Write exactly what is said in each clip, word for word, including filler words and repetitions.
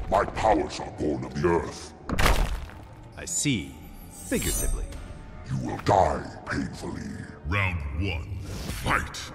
My powers are born of the earth. I see. Figuratively. You will die painfully. Round one, fight!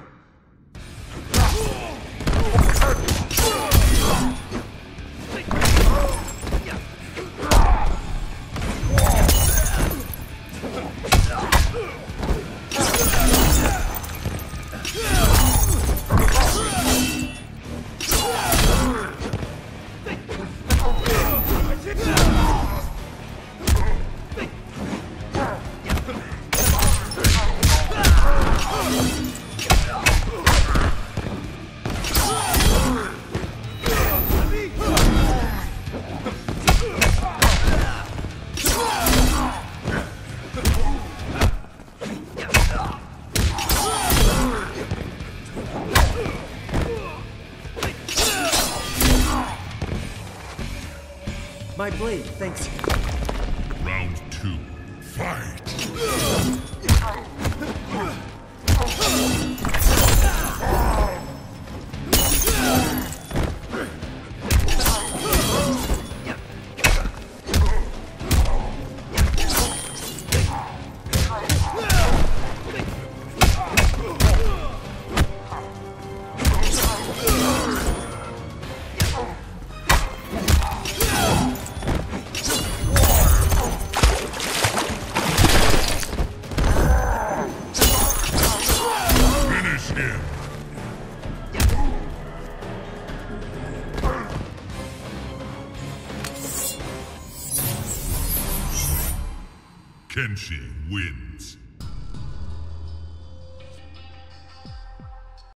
My blade thanks you. Round two, fight! Kenshi wins.